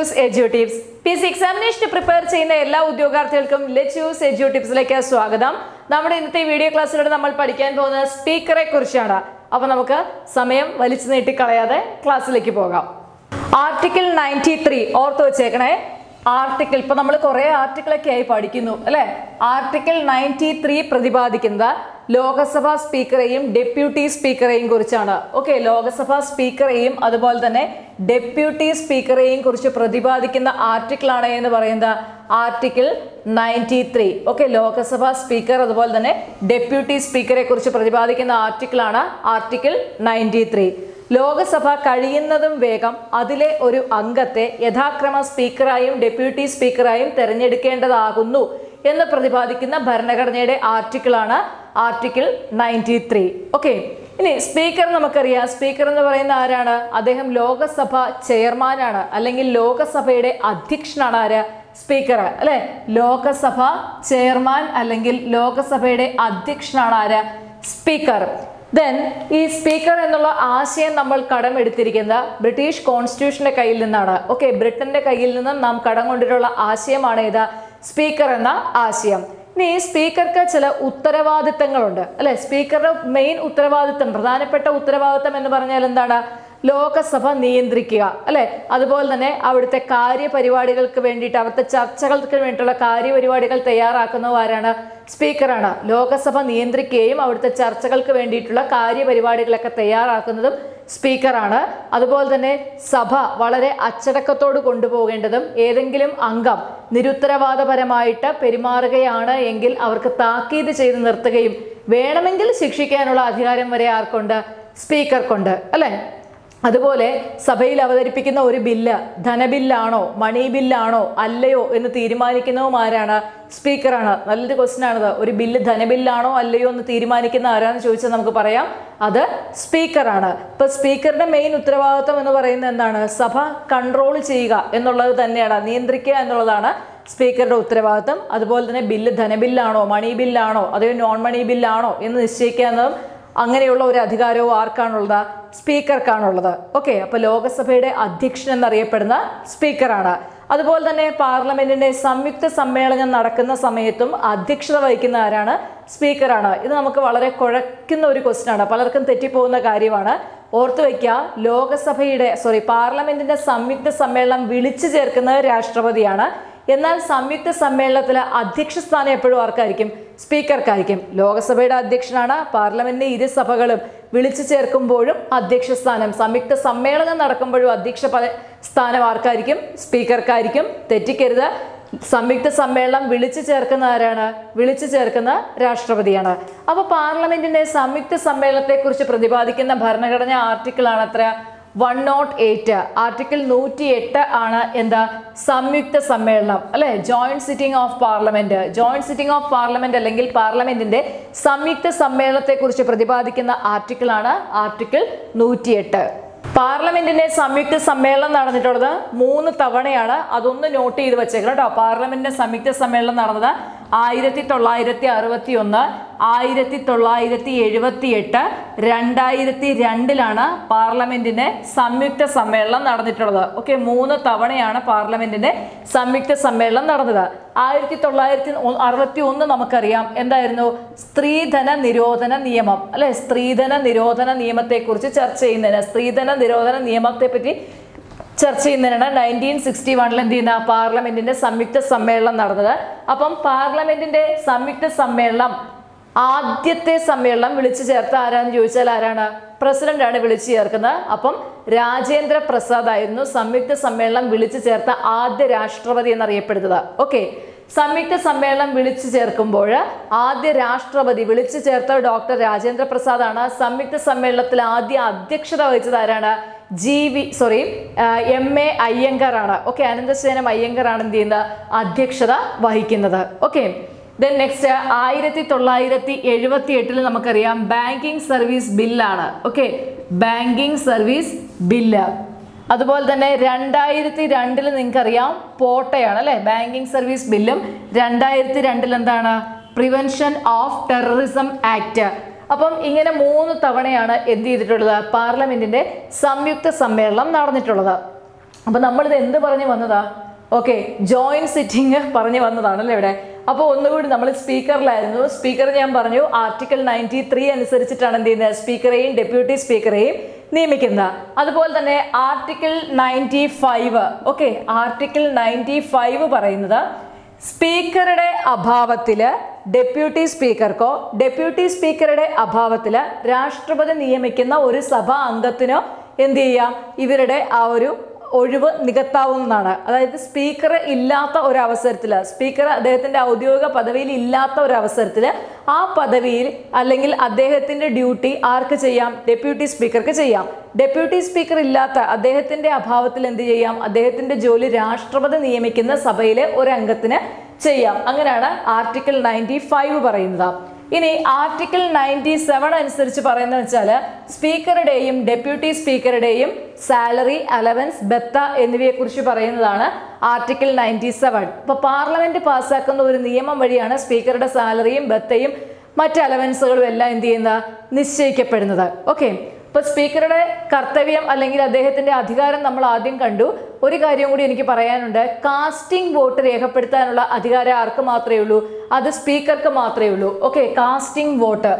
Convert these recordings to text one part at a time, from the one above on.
Choose Edu-Tips. PC examination prepare ചെയ്യുന്ന എല്ലാ ഉദ്യോഗാർത്ഥികൾക്കും Let's Choose Edu-Tipsലേക്ക് സ്വാഗതം. നമ്മുടെ ഇന്നത്തെ വീഡിയോ ക്ലാസ്സിലൂടെ നമ്മൾ പഠിക്കാൻ പോകുന്ന സ്പീക്കറെ കുറിച്ചാണ്. അപ്പോൾ നമുക്ക് സമയം വലിച്ചു നീട്ടി കളയാതെ ക്ലാസ്സിലേക്ക് പോകാം. ആർട്ടിക്കിൾ 93 ഓർത്ത് വെച്ചേക്കണേ. ആർട്ടിക്കിൾ ഇപ്പോൾ നമ്മൾ കുറേ ആർട്ടിക്കിളൊക്കെ ആയി പഠിക്കുന്നു അല്ലേ. ആർട്ടിക്കിൾ 93 പ്രതിപാദിക്കുന്നത് ലോകസഭാ സ്പീക്കറെയും ഡെപ്യൂട്ടി സ്പീക്കറെയും കുറിച്ചാണ്. ഓക്കെ, ലോകസഭാ സ്പീക്കറെയും അതുപോലെ തന്നെ ഡെപ്യൂട്ടി സ്പീക്കറെയും കുറിച്ച് പ്രതിപാദിക്കുന്ന ആർട്ടിക്കിളാണ് എന്ന് പറയുന്നത് ആർട്ടിക്കിൾ 93. ഓക്കെ, ലോകസഭാ സ്പീക്കർ അതുപോലെ തന്നെ ഡെപ്യൂട്ടി സ്പീക്കറെ കുറിച്ച് പ്രതിപാദിക്കുന്ന ആർട്ടിക്കിളാണ് ആർട്ടിക്കിൾ 93. ലോകസഭ കഴിയുന്നതും വേഗം അതിലെ ഒരു അംഗത്തെ യഥാക്രമ സ്പീക്കറായും ഡെപ്യൂട്ടി സ്പീക്കറായും തെരഞ്ഞെടുക്കേണ്ടതാകുന്നു എന്ന് പ്രതിപാദിക്കുന്ന ഭരണഘടനയുടെ ആർട്ടിക്കിളാണ് ആർട്ടിക്കിൾ 93. ഓക്കെ, ഇനി സ്പീക്കർ നമുക്കറിയാം. സ്പീക്കർ എന്ന് പറയുന്ന ആരാണ്? അദ്ദേഹം ലോകസഭ ചെയർമാനാണ്, അല്ലെങ്കിൽ ലോകസഭയുടെ അധ്യക്ഷനാണ്. ആര്? സ്പീക്കർ അല്ലെ. ലോകസഭ ചെയർമാൻ അല്ലെങ്കിൽ ലോകസഭയുടെ അധ്യക്ഷനാണ് ആര്? സ്പീക്കർ. ദെൻ ഈ സ്പീക്കർ എന്നുള്ള ആശയം നമ്മൾ കടമെടുത്തിരിക്കുന്നത് ബ്രിട്ടീഷ് കോൺസ്റ്റിറ്റ്യൂഷന്റെ കയ്യിൽ നിന്നാണ്. ഓക്കെ, ബ്രിട്ടന്റെ കയ്യിൽ നിന്നും നാം കടം കൊണ്ടിട്ടുള്ള ആശയമാണ് ഏത്? സ്പീക്കർ എന്ന ആശയം. ഇനി ഈ സ്പീക്കർക്ക് ചില ഉത്തരവാദിത്തങ്ങളുണ്ട് അല്ലെ. സ്പീക്കറുടെ മെയിൻ ഉത്തരവാദിത്തം, പ്രധാനപ്പെട്ട ഉത്തരവാദിത്തം എന്ന് പറഞ്ഞാൽ എന്താണ്? ലോകസഭ നിയന്ത്രിക്കുക അല്ലെ. അതുപോലെ തന്നെ അവിടുത്തെ കാര്യപരിപാടികൾക്ക് വേണ്ടിയിട്ട്, അവിടുത്തെ ചർച്ചകൾക്ക് വേണ്ടിയിട്ടുള്ള കാര്യപരിപാടികൾ തയ്യാറാക്കുന്നവരാണ്? സ്പീക്കറാണ്. ലോകസഭ നിയന്ത്രിക്കുകയും അവിടുത്തെ ചർച്ചകൾക്ക് വേണ്ടിയിട്ടുള്ള കാര്യപരിപാടികളൊക്കെ തയ്യാറാക്കുന്നതും സ്പീക്കറാണ്. അതുപോലെ തന്നെ സഭ വളരെ അച്ചടക്കത്തോട് കൊണ്ടുപോകേണ്ടതും ഏതെങ്കിലും അംഗം നിരുത്തരവാദപരമായിട്ട് പെരുമാറുകയാണ് എങ്കിൽ അവർക്ക് താക്കീത് ചെയ്ത് നിർത്തുകയും വേണമെങ്കിൽ ശിക്ഷിക്കാനുള്ള അധികാരം വരെ ആർക്കുണ്ട്? സ്പീക്കർക്കുണ്ട് അല്ലേ. അതുപോലെ സഭയിൽ അവതരിപ്പിക്കുന്ന ഒരു ബില്ല് ധനബില്ലാണോ മണി ബില്ലാണോ അല്ലയോ എന്ന് തീരുമാനിക്കുന്നതും ആരാണ്? സ്പീക്കറാണ്. നല്ലൊരു ക്വസ്റ്റ്യൻ ആണത്. ഒരു ബില്ല് ധനബില്ലാണോ അല്ലയോ എന്ന് തീരുമാനിക്കുന്ന ആരാന്ന് ചോദിച്ചാൽ നമുക്ക് പറയാം അത് സ്പീക്കറാണ്. ഇപ്പൊ സ്പീക്കറുടെ മെയിൻ ഉത്തരവാദിത്വം എന്ന് പറയുന്നത് എന്താണ്? സഭ കൺട്രോൾ ചെയ്യുക എന്നുള്ളത് തന്നെയാണ്, നിയന്ത്രിക്കുക എന്നുള്ളതാണ് സ്പീക്കറുടെ ഉത്തരവാദിത്വം. അതുപോലെ തന്നെ ബില്ല് ധനബില്ലാണോ മണി ബില്ലാണോ അതോ നോൺ മണി ബില്ലാണോ എന്ന് നിശ്ചയിക്കാവുന്നതും അങ്ങനെയുള്ള ഒരു അധികാരവും ആർക്കാണുള്ളത്? സ്പീക്കർക്കാണുള്ളത്. ഓക്കെ, അപ്പൊ ലോകസഭയുടെ അധ്യക്ഷൻ എന്നറിയപ്പെടുന്ന സ്പീക്കറാണ്. അതുപോലെ തന്നെ പാർലമെന്റിന്റെ സംയുക്ത സമ്മേളനം നടക്കുന്ന സമയത്തും അധ്യക്ഷത വഹിക്കുന്ന ആരാണ്? സ്പീക്കറാണ്. ഇത് നമുക്ക് വളരെ കുഴക്കുന്ന ഒരു ക്വസ്റ്റ്യൻ ആണ്, പലർക്കും തെറ്റിപ്പോകുന്ന കാര്യമാണ്. ഓർത്തു വയ്ക്കുക, പാർലമെന്റിന്റെ സംയുക്ത സമ്മേളനം വിളിച്ചു ചേർക്കുന്നത് രാഷ്ട്രപതിയാണ്. എന്നാൽ സംയുക്ത സമ്മേളനത്തിലെ അധ്യക്ഷ സ്ഥാനം എപ്പോഴും ആർക്കായിരിക്കും? സ്പീക്കർക്കായിരിക്കും. ലോകസഭയുടെ അധ്യക്ഷനാണ്. പാർലമെന്റിന്റെ ഇരുസഭകളും വിളിച്ചു ചേർക്കുമ്പോഴും അധ്യക്ഷ സ്ഥാനം, സംയുക്ത സമ്മേളനം നടക്കുമ്പോഴും അധ്യക്ഷ സ്ഥാനം ആർക്കായിരിക്കും? സ്പീക്കർക്കായിരിക്കും. തെറ്റിക്കരുത്. സംയുക്ത സമ്മേളനം വിളിച്ചു ചേർക്കുന്ന ആരാണ്? വിളിച്ചു ചേർക്കുന്ന രാഷ്ട്രപതിയാണ്. അപ്പൊ പാർലമെന്റിന്റെ സംയുക്ത സമ്മേളനത്തെ കുറിച്ച് പ്രതിപാദിക്കുന്ന ഭരണഘടന ആർട്ടിക്കിളാണ് എത്ര? 108. ആർട്ടിക്കിൾ 108 ആണ് എന്താ? സംയുക്ത സമ്മേളനം അല്ലെ. Joint sitting of parliament. Joint sitting of parliament അല്ലെങ്കിൽ പാർലമെന്റിന്റെ സംയുക്ത സമ്മേളനത്തെ കുറിച്ച് പ്രതിപാദിക്കുന്ന ആർട്ടിക്കിളാണ് ആർട്ടിക്കിൾ 108. പാർലമെന്റിന്റെ സംയുക്ത സമ്മേളനം നടന്നിട്ടുള്ളത് 3 തവണയാണ്. അതൊന്ന് നോട്ട് ചെയ്ത് വെച്ചേക്കണം കേട്ടോ. പാർലമെന്റിന്റെ സംയുക്ത സമ്മേളനം നടന്നത് 1961, 1978, 2002 പാർലമെന്റിന്റെ സംയുക്ത സമ്മേളനം നടന്നിട്ടുള്ളത്. ഓക്കെ, 3 തവണയാണ് പാർലമെന്റിന്റെ സംയുക്ത സമ്മേളനം നടന്നത്. 1961 നമുക്കറിയാം എന്തായിരുന്നു? സ്ത്രീധന നിരോധന നിയമം അല്ലെ. സ്ത്രീധന നിരോധന നിയമത്തെ കുറിച്ച് ചർച്ച ചെയ്യുന്നതിന്, സ്ത്രീധന നിരോധന നിയമത്തെ പറ്റി ചർച്ച ചെയ്യുന്നതിനാണ് 1961 എന്ത് ചെയ്യുന്ന പാർലമെന്റിന്റെ സംയുക്ത സമ്മേളനം നടന്നത്. അപ്പം പാർലമെന്റിന്റെ സംയുക്ത സമ്മേളനം ആദ്യത്തെ സമ്മേളനം വിളിച്ചു ചേർത്ത ആരാന്ന് ചോദിച്ചാൽ ആരാണ്? പ്രസിഡന്റ് ആണ് വിളിച്ചു ചേർക്കുന്നത്. അപ്പം രാജേന്ദ്ര പ്രസാദ് ആയിരുന്നു സംയുക്ത സമ്മേളനം വിളിച്ചു ചേർത്ത ആദ്യ രാഷ്ട്രപതി എന്നറിയപ്പെടുന്നത്. ഓക്കെ, സംയുക്ത സമ്മേളനം വിളിച്ചു ചേർക്കുമ്പോൾ ആദ്യ രാഷ്ട്രപതി വിളിച്ചു ചേർത്ത ഡോക്ടർ രാജേന്ദ്ര പ്രസാദ് ആണ്. സംയുക്ത സമ്മേളനത്തിൽ ആദ്യ അധ്യക്ഷത വഹിച്ചത് ആരാണ്? MA അയ്യങ്കർ ആണ്. ഓക്കെ, അനന്തശയനം അയ്യങ്കർ ആണ് എന്ത് ചെയ്യുന്നത്? അധ്യക്ഷത വഹിക്കുന്നത്. ഓക്കെ, ദെൻ നെക്സ്റ്റ് 1978 നമുക്കറിയാം ബാങ്കിങ് സർവീസ് ബില്ലാണ്. Okay, banking service bill. അതുപോലെ തന്നെ 2002 നിങ്ങൾക്കറിയാം പോട്ടയാണ് അല്ലെ. ബാങ്കിങ് സർവീസ് ബില്ലും 2002 എന്താണ്? Prevention of terrorism act. അപ്പം ഇങ്ങനെ 3 തവണയാണ് എന്ത് ചെയ്തിട്ടുള്ളത്? പാർലമെന്റിന്റെ സംയുക്ത സമ്മേളനം നടന്നിട്ടുള്ളത്. അപ്പോൾ നമ്മളിത് എന്ത് പറഞ്ഞു വന്നതാ? ഓക്കെ, ജോയിന്റ് സിറ്റിംഗ് പറഞ്ഞു വന്നതാണല്ലേ ഇവിടെ. അപ്പോൾ ഒന്നുകൂടി നമ്മൾ സ്പീക്കറിലായിരുന്നു. സ്പീക്കർ ഞാൻ പറഞ്ഞു ആർട്ടിക്കിൾ 93 അനുസരിച്ചിട്ടാണ് എന്ത് ചെയ്യുന്നത്, സ്പീക്കറെയും ഡെപ്യൂട്ടി സ്പീക്കറെയും നിയമിക്കുന്നത്. അതുപോലെ തന്നെ ആർട്ടിക്കിൾ 95, ഓക്കെ, ആർട്ടിക്കിൾ 95 പറയുന്നത് സ്പീക്കറുടെ അഭാവത്തിൽ ഡെപ്യൂട്ടി സ്പീക്കർക്കോ ഡെപ്യൂട്ടി സ്പീക്കറുടെ അഭാവത്തിൽ രാഷ്ട്രപതി നിയമിക്കുന്ന ഒരു സഭാ അംഗത്തിനോ എന്ത് ചെയ്യാം, ഇവരുടെ ആ ഒരു ഒഴിവ് നികത്താവുന്നതാണ്. അതായത് സ്പീക്കർ ഇല്ലാത്ത ഒരവസരത്തിൽ, സ്പീക്കർ അദ്ദേഹത്തിൻ്റെ ഔദ്യോഗിക പദവിയിൽ ഇല്ലാത്ത ഒരവസരത്തിൽ ആ പദവിയിൽ അല്ലെങ്കിൽ അദ്ദേഹത്തിൻ്റെ ഡ്യൂട്ടി ആർക്ക് ചെയ്യാം, ഡെപ്യൂട്ടി സ്പീക്കർക്ക് ചെയ്യാം. ഡെപ്യൂട്ടി സ്പീക്കർ ഇല്ലാത്ത അദ്ദേഹത്തിൻ്റെ അഭാവത്തിൽ എന്ത് ചെയ്യാം, അദ്ദേഹത്തിൻ്റെ ജോലി രാഷ്ട്രപതി നിയമിക്കുന്ന സഭയിലെ ഒരംഗത്തിന് ചെയ്യാം. അങ്ങനെയാണ് ആർട്ടിക്കിൾ 95 പറയുന്നത്. ഇനി ആർട്ടിക്കിൾ 97 അനുസരിച്ച് പറയുന്നത് വെച്ചാൽ സ്പീക്കറുടെയും ഡെപ്യൂട്ടി സ്പീക്കറുടെയും സാലറി, അലവൻസ്, ബത്ത എന്നിവയെക്കുറിച്ച് പറയുന്നതാണ് ആർട്ടിക്കിൾ 97. ഇപ്പോൾ പാർലമെന്റ് പാസ്സാക്കുന്ന ഒരു നിയമം വഴിയാണ് സ്പീക്കറുടെ സാലറിയും ബത്തയും മറ്റ് അലവൻസുകളും എല്ലാം എന്ത് ചെയ്യുന്നത്, നിശ്ചയിക്കപ്പെടുന്നത്. ഓക്കെ, ഇപ്പോൾ സ്പീക്കറുടെ കർത്തവ്യം അല്ലെങ്കിൽ അദ്ദേഹത്തിൻ്റെ അധികാരം നമ്മൾ ആദ്യം കണ്ടു. ഒരു കാര്യം കൂടി എനിക്ക് പറയാനുണ്ട്. കാസ്റ്റിംഗ് വോട്ട് രേഖപ്പെടുത്താനുള്ള അധികാരം ആർക്ക് മാത്രമേ ഉള്ളൂ, അത് സ്പീക്കർക്ക് മാത്രമേ ഉള്ളൂ. ഓക്കെ, കാസ്റ്റിംഗ് വോട്ട്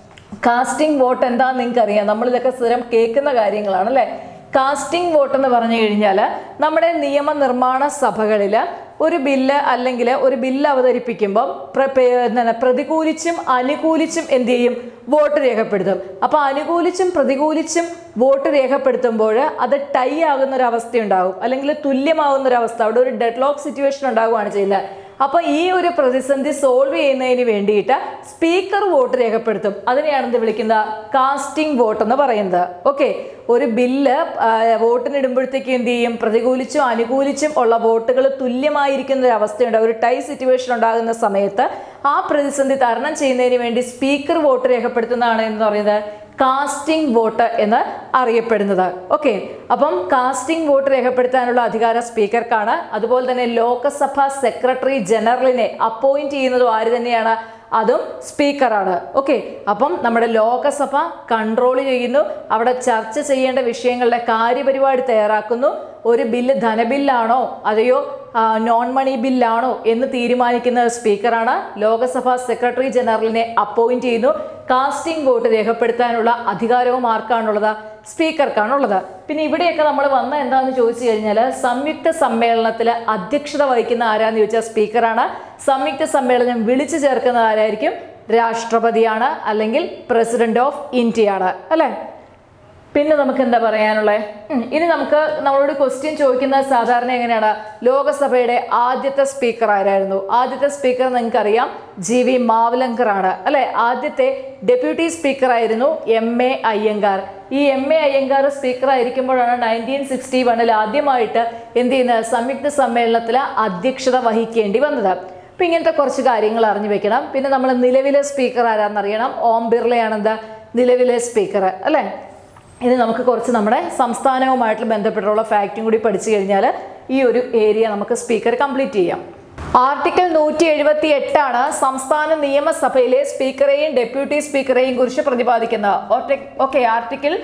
എന്താണെന്ന് നിങ്ങൾക്ക് അറിയാം, നമ്മളിതൊക്കെ സ്ഥിരം കേൾക്കുന്ന കാര്യങ്ങളാണ് അല്ലേ. കാസ്റ്റിംഗ് വോട്ട് എന്ന് പറഞ്ഞു കഴിഞ്ഞാൽ നമ്മുടെ നിയമനിർമ്മാണ സഭകളിൽ ഒരു ബില്ല് അല്ലെങ്കിൽ ഒരു ബില്ല് അവതരിപ്പിക്കുമ്പോൾ പ്രതികൂലിച്ചും അനുകൂലിച്ചും എന്ത് ചെയ്യും, വോട്ട് രേഖപ്പെടുത്തും. അപ്പോൾ അനുകൂലിച്ചും പ്രതികൂലിച്ചും വോട്ട് രേഖപ്പെടുത്തുമ്പോൾ അത് ടൈ ആകുന്നൊരവസ്ഥയുണ്ടാകും, അല്ലെങ്കിൽ തുല്യമാകുന്നൊരവസ്ഥ, അവിടെ ഒരു ഡെഡ് ലോക്ക് സിറ്റുവേഷൻ ഉണ്ടാവുകയാണ് ചെയ്യുന്നത്. അപ്പോൾ ഈ ഒരു പ്രതിസന്ധി സോൾവ് ചെയ്യുന്നതിന് വേണ്ടിയിട്ട് സ്പീക്കർ വോട്ട് രേഖപ്പെടുത്തും. അതിനെയാണ് എന്ത് വിളിക്കുന്നത്, കാസ്റ്റിംഗ് വോട്ട് എന്ന് പറയുന്നത്. ഓക്കെ, ഒരു ബില്ല് വോട്ടിനിടുമ്പോഴത്തേക്ക് എന്ത് ചെയ്യും, പ്രതികൂലിച്ചും അനുകൂലിച്ചും ഉള്ള വോട്ടുകൾ തുല്യമായിരിക്കുന്ന ഒരു അവസ്ഥയുണ്ട്, ഒരു ടൈ സിറ്റുവേഷൻ ഉണ്ടാകുന്ന സമയത്ത് ആ പ്രതിസന്ധി തരണം ചെയ്യുന്നതിന് വേണ്ടി സ്പീക്കർ വോട്ട് രേഖപ്പെടുത്തുന്നതാണ് എന്ന് പറയുന്നത് കാസ്റ്റിംഗ് വോട്ട് എന്ന് അറിയപ്പെടുന്നത്. ഓക്കെ, അപ്പം കാസ്റ്റിംഗ് വോട്ട് രേഖപ്പെടുത്താനുള്ള അധികാരം സ്പീക്കർക്കാണ്. അതുപോലെ തന്നെ ലോകസഭ സെക്രട്ടറി ജനറലിനെ അപ്പോയിന്റ് ചെയ്യുന്നതും ആര് തന്നെയാണ്, അതും സ്പീക്കറാണ്. ഓക്കെ, അപ്പം നമ്മുടെ ലോകസഭ കൺട്രോൾ ചെയ്യുന്നു, അവിടെ ചർച്ച ചെയ്യേണ്ട വിഷയങ്ങളുടെ കാര്യപരിപാടി തയ്യാറാക്കുന്നു. ഒരു ബില്ല് ധനബില്ലാണോ അതെയോ നോൺ മണി ബില്ലാണോ എന്ന് തീരുമാനിക്കുന്നത് സ്പീക്കറാണ്. ലോകസഭ സെക്രട്ടറി ജനറലിനെ അപ്പോയിന്റ് ചെയ്യുന്നു. കാസ്റ്റിംഗ് വോട്ട് രേഖപ്പെടുത്താനുള്ള അധികാരവും ആർക്കാണുള്ളത്, സ്പീക്കർക്കാണുള്ളത്. പിന്നെ ഇവിടെയൊക്കെ നമ്മൾ വന്ന എന്താണെന്ന് ചോദിച്ചു കഴിഞ്ഞാൽ സംയുക്ത സമ്മേളനത്തിൽ അധ്യക്ഷത വഹിക്കുന്ന ആരാന്ന് ചോദിച്ചാൽ സ്പീക്കറാണ്. സംയുക്ത സമ്മേളനം വിളിച്ചു ചേർക്കുന്നത് ആരായിരിക്കും, രാഷ്ട്രപതിയാണ് അല്ലെങ്കിൽ പ്രസിഡന്റ് ഓഫ് ഇന്ത്യയാണ് അല്ലേ. പിന്നെ നമുക്ക് എന്താ പറയാനുള്ളത്, ഇനി നമുക്ക് നമ്മളോട് ക്വസ്റ്റ്യൻ ചോദിക്കുന്നത് സാധാരണ എങ്ങനെയാണ്, ലോകസഭയുടെ ആദ്യത്തെ സ്പീക്കർ ആരായിരുന്നു? ആദ്യത്തെ സ്പീക്കർ നിങ്ങൾക്കറിയാം, GV മാവ്ലങ്കർ ആണ് അല്ലെ. ആദ്യത്തെ ഡെപ്യൂട്ടി സ്പീക്കർ ആയിരുന്നു MA അയ്യങ്കാർ. ഈ MA അയ്യങ്കാർ സ്പീക്കർ ആയിരിക്കുമ്പോഴാണ് 1961 ആദ്യമായിട്ട് എന്ത് ചെയ്യുന്നത്, സംയുക്ത സമ്മേളനത്തിൽ അധ്യക്ഷത വഹിക്കേണ്ടി വന്നത്. അപ്പം ഇങ്ങനത്തെ കുറച്ച് കാര്യങ്ങൾ അറിഞ്ഞു വെക്കണം. പിന്നെ നമ്മൾ നിലവിലെ സ്പീക്കർ ആരാന്നറിയണം, ഓം ബിർളയാണ് എന്താ നിലവിലെ സ്പീക്കർ അല്ലേ. ഇനി നമുക്ക് കുറച്ച് നമ്മുടെ സംസ്ഥാനവുമായിട്ട് ബന്ധപ്പെട്ടുള്ള ഫാക്റ്റും കൂടി പഠിച്ചു കഴിഞ്ഞാൽ ഈ ഒരു ഏരിയ നമുക്ക് സ്പീക്കർ കംപ്ലീറ്റ് ചെയ്യാം. ആർട്ടിക്കിൾ 178 ആണ് സംസ്ഥാന നിയമസഭയിലെ സ്പീക്കറെയും ഡെപ്യൂട്ടി സ്പീക്കറെയും കുറിച്ച് പ്രതിപാദിക്കുന്നത്. ഓക്കെ, ആർട്ടിക്കിൾ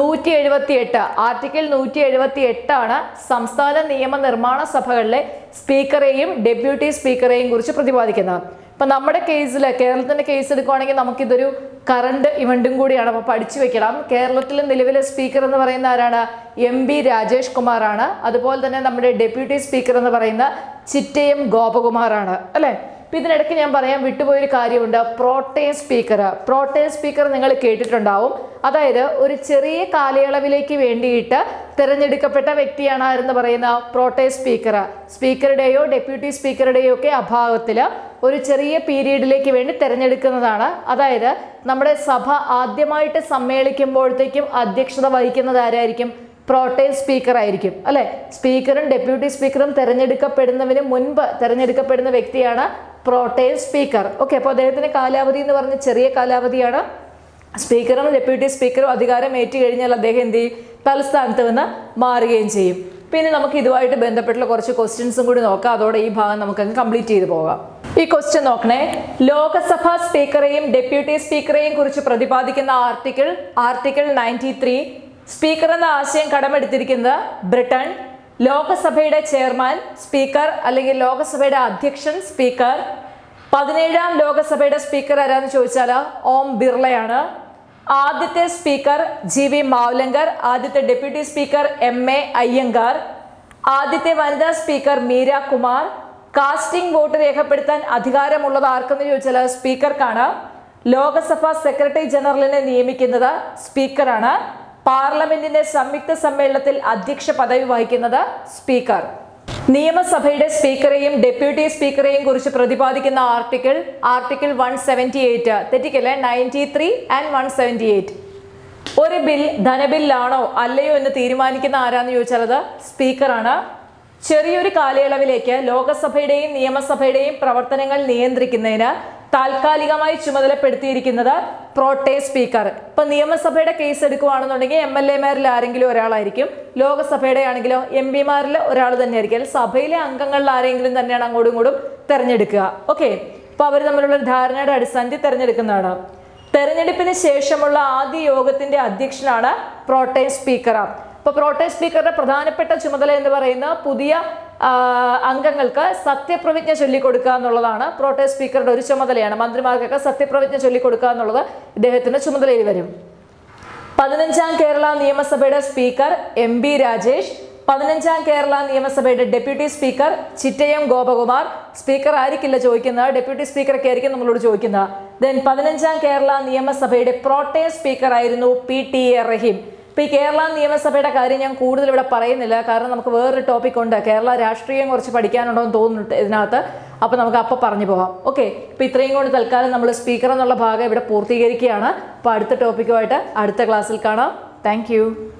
178 ആണ് സംസ്ഥാന നിയമനിർമ്മാണ സഭകളിലെ സ്പീക്കറെയും ഡെപ്യൂട്ടി സ്പീക്കറെയും കുറിച്ച് പ്രതിപാദിക്കുന്നത്. ഇപ്പം നമ്മുടെ കേസിൽ, കേരളത്തിൻ്റെ കേസ് എടുക്കുകയാണെങ്കിൽ നമുക്കിതൊരു കറണ്ട് ഇവൻറ്റും കൂടിയാണ്, അപ്പോൾ പഠിച്ചു വെക്കണം. കേരളത്തിലെ നിലവിലെ സ്പീക്കർ എന്ന് പറയുന്ന ആരാണ്, MB രാജേഷ് കുമാറാണ്. അതുപോലെ തന്നെ നമ്മുടെ ഡെപ്യൂട്ടി സ്പീക്കർ എന്ന് പറയുന്ന ചിറ്റയം ഗോപകുമാറാണ് അല്ലേ. അപ്പം ഇതിനിടയ്ക്ക് ഞാൻ പറയാൻ വിട്ടുപോയൊരു കാര്യമുണ്ട്, പ്രോട്ടേം സ്പീക്കർ നിങ്ങൾ കേട്ടിട്ടുണ്ടാവും. അതായത് ഒരു ചെറിയ കാലയളവിലേക്ക് വേണ്ടിയിട്ട് തിരഞ്ഞെടുക്കപ്പെട്ട വ്യക്തിയാണ് ആരെന്ന് പറയുന്ന പ്രോട്ടേം സ്പീക്കർ. സ്പീക്കറുടെയോ ഡെപ്യൂട്ടി സ്പീക്കറുടെയോ ഒക്കെ അഭാവത്തിൽ ഒരു ചെറിയ പീരീഡിലേക്ക് വേണ്ടി തിരഞ്ഞെടുക്കുന്നതാണ്. അതായത് നമ്മുടെ സഭ ആദ്യമായിട്ട് സമ്മേളിക്കുമ്പോഴത്തേക്കും അധ്യക്ഷത വഹിക്കുന്നത് ആരായിരിക്കും, പ്രോട്ടേം സ്പീക്കർ ആയിരിക്കും അല്ലെ. സ്പീക്കറും ഡെപ്യൂട്ടി സ്പീക്കറും തിരഞ്ഞെടുക്കപ്പെടുന്നതിന് മുൻപ് തിരഞ്ഞെടുക്കപ്പെടുന്ന വ്യക്തിയാണ് പ്രോട്ടേം സ്പീക്കർ. ഓക്കെ, അപ്പോൾ അദ്ദേഹത്തിന്റെ കാലാവധി എന്ന് പറഞ്ഞ ചെറിയ കാലാവധിയാണ്. സ്പീക്കറും ഡെപ്യൂട്ടി സ്പീക്കറും അധികാരം ഏറ്റു കഴിഞ്ഞാൽ അദ്ദേഹം എന്ത് ചെയ്യും, തലസ്ഥാനത്ത് നിന്ന് മാറുകയും ചെയ്യും. പിന്നെ നമുക്ക് ഇതുമായിട്ട് ബന്ധപ്പെട്ടുള്ള കുറച്ച് ക്വസ്റ്റ്യൻസും കൂടി നോക്കാം. അതോടെ ഈ ഭാഗം നമുക്കങ്ങ് കംപ്ലീറ്റ് ചെയ്ത് പോകാം. ഈ ക്വസ്റ്റ്യൻ നോക്കണേ, ലോകസഭാ സ്പീക്കറെയും ഡെപ്യൂട്ടി സ്പീക്കറെയും കുറിച്ച് പ്രതിപാദിക്കുന്ന ആർട്ടിക്കിൾ 93. സ്പീക്കർ എന്ന ആശയം കടമെടുത്തിരിക്കുന്നത് ബ്രിട്ടൻ, ലോകസഭയുടെ ചെയർമാൻ സ്പീക്കർ അല്ലെങ്കിൽ ലോകസഭയുടെ അധ്യക്ഷൻ സ്പീക്കർ. 17ാം ലോകസഭയുടെ സ്പീക്കർ ആരാന്ന് ചോദിച്ചാൽ ഓം ബിർളയാണ്. ആദ്യത്തെ സ്പീക്കർ GV മാവ്ലങ്കർ. ആദ്യത്തെ ഡെപ്യൂട്ടി സ്പീക്കർ MA അയ്യങ്കാർ. ആദ്യത്തെ വനിതാ speaker Meira Kumar. Casting vote രേഖപ്പെടുത്താൻ അധികാരമുള്ളത് ആർക്കെന്ന് ചോദിച്ചാൽ സ്പീക്കർക്കാണ്. ലോകസഭ സെക്രട്ടറി ജനറലിനെ നിയമിക്കുന്നത് സ്പീക്കറാണ്. പാർലമെന്റിന്റെ സംയുക്ത സമ്മേളനത്തിൽ അധ്യക്ഷ പദവി വഹിക്കുന്നത് സ്പീക്കർ. നിയമസഭയുടെ സ്പീക്കറെയും ഡെപ്യൂട്ടി സ്പീക്കറെയും കുറിച്ച് പ്രതിപാദിക്കുന്ന ആർട്ടിക്കിൾ 178. തെറ്റിക്കല്ലേ, 93 and 178. ഒരു ബിൽ ധനബില്ലാണോ അല്ലയോ എന്ന് തീരുമാനിക്കുന്ന ആരാന്ന് ചോദിച്ചാൽ അത് സ്പീക്കറാണ്. ചെറിയൊരു കാലയളവിലേക്ക് ലോകസഭയുടെയും നിയമസഭയുടെയും പ്രവർത്തനങ്ങൾ നിയന്ത്രിക്കുന്നതിന് താൽക്കാലികമായി ചുമതലപ്പെടുത്തിയിരിക്കുന്നത് പ്രോട്ടേ സ്പീക്കർ. ഇപ്പൊ നിയമസഭയുടെ കേസ് എടുക്കുകയാണെന്നുണ്ടെങ്കിൽ MLA-മാരിൽ ആരെങ്കിലും ഒരാളായിരിക്കും. ലോകസഭയുടെ ആണെങ്കിലോ MP-മാരിൽ ഒരാൾ തന്നെയായിരിക്കും. സഭയിലെ അംഗങ്ങളിൽ ആരെങ്കിലും തന്നെയാണ് അങ്ങോട്ടും ഇങ്ങോട്ടും തെരഞ്ഞെടുക്കുക. ഓക്കെ, അപ്പൊ അവർ തമ്മിലുള്ള ധാരണയുടെ അടിസ്ഥാനത്തിൽ തെരഞ്ഞെടുക്കുന്നതാണ്. തെരഞ്ഞെടുപ്പിന് ശേഷമുള്ള ആദ്യ യോഗത്തിന്റെ അധ്യക്ഷനാണ് പ്രോട്ടേ സ്പീക്കർ. അപ്പോൾ പ്രോട്ടേ സ്പീക്കറുടെ പ്രധാനപ്പെട്ട ചുമതല എന്ന് പറയുന്ന പുതിയ അംഗങ്ങൾക്ക് സത്യപ്രതിജ്ഞ ചൊല്ലിക്കൊടുക്കുക എന്നുള്ളതാണ്. പ്രോട്ടേ സ്പീക്കറുടെ ഒരു ചുമതലയാണ്. മന്ത്രിമാർക്കൊക്കെ സത്യപ്രതിജ്ഞ ചൊല്ലിക്കൊടുക്കുക എന്നുള്ളത് ഇദ്ദേഹത്തിന്റെ ചുമതലയിൽ വരും. 15ാം കേരള നിയമസഭയുടെ സ്പീക്കർ MB രാജേഷ്. 15ാം കേരള നിയമസഭയുടെ deputy speaker Chittayam Gopakumar. Speaker ആയിരിക്കില്ല ചോദിക്കുന്നത്, ഡെപ്യൂട്ടി സ്പീക്കറൊക്കെ ആയിരിക്കും നമ്മളോട് ചോദിക്കുന്നത്. ദെൻ 15ാം കേരള നിയമസഭയുടെ പ്രോട്ടേ സ്പീക്കർ ആയിരുന്നു PTA റഹീം. ഇപ്പൊ ഈ കേരള നിയമസഭയുടെ കാര്യം ഞാൻ കൂടുതൽ ഇവിടെ പറയുന്നില്ല, കാരണം നമുക്ക് വേറൊരു ടോപ്പിക് ഉണ്ട്. കേരള രാഷ്ട്രീയം കുറച്ച് പഠിക്കാനുണ്ടോ എന്ന് തോന്നുന്നുണ്ട് ഇതിനകത്ത്. അപ്പൊ നമുക്ക് അപ്പം പറഞ്ഞു പോകാം. ഓക്കെ, ഇപ്പൊ ഇത്രയും കൊണ്ട് തൽക്കാലം നമ്മൾ സ്പീക്കർ എന്നുള്ള ഭാഗം ഇവിടെ പൂർത്തീകരിക്കുകയാണ്. അപ്പൊ അടുത്ത ടോപ്പിക്കുമായിട്ട് അടുത്ത ക്ലാസ്സിൽ കാണാം. താങ്ക്